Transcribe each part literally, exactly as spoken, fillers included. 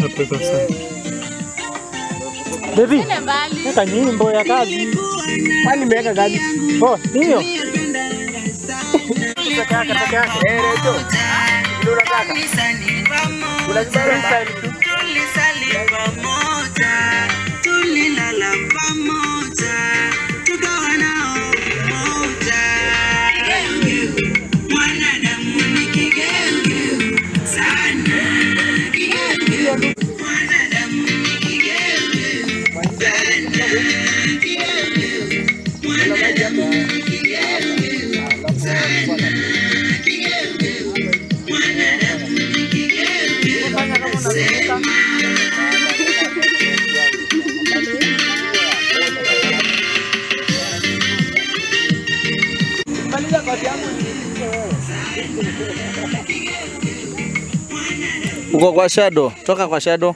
hapo sasa. Baby, weka nyimbo ya kazi. Kwani nimeweka gani? Oh, hiyo. Peke yake, peke yake. Eh, rejo. Ndio unataka. Unajibara style tu. Tulisali pamoja. Tulilala pamoja. Tukawa nao pamoja. Mwanadamu ni kigeu sana. Kigeu. Mwanadamu ni kigeu sana. Kigeu. Mwanadamu ni kigeu sana. Kigeu. Mwanadamu ni kigeu sana. Uko kwa shadow, toka kwa shadow.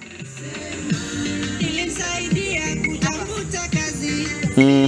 Nilisaidia kutafuta kazi. Mm.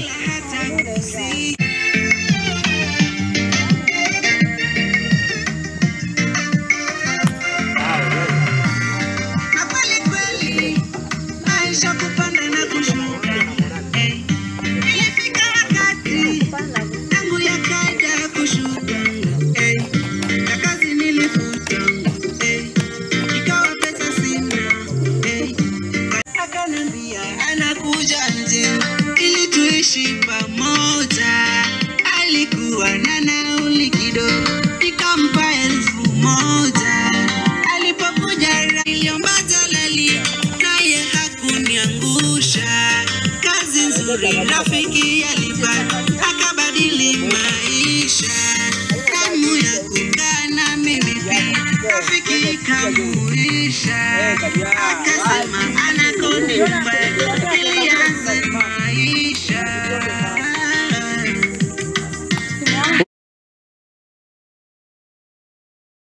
Na kweli kweli maisha kupanda na kushuka. Eh, ilifika wakati tangu yakaja kushuka. Eh, na kazi nilifuta. Eh, ikawa pesa sina. Eh, akanambia anakuja nje ili tuishi pamoja. Alikuwa na nauli kidogo nikampa elfu moja. Alipokuja niliomba jalali naye hakuniangusha. Kazi nzuri rafiki alipata akabadili maisha. Hamu ya kukaa na mimi pia rafiki kamuisha. Akasema anakondi mbaya